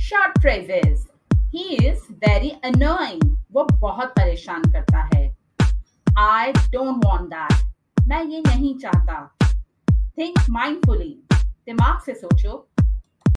Short phrases. He is very annoying. वो बहुत परेशान करता है. I don't want that. मैं ये नहीं चाहता. Think mindfully. दिमाग से सोचो.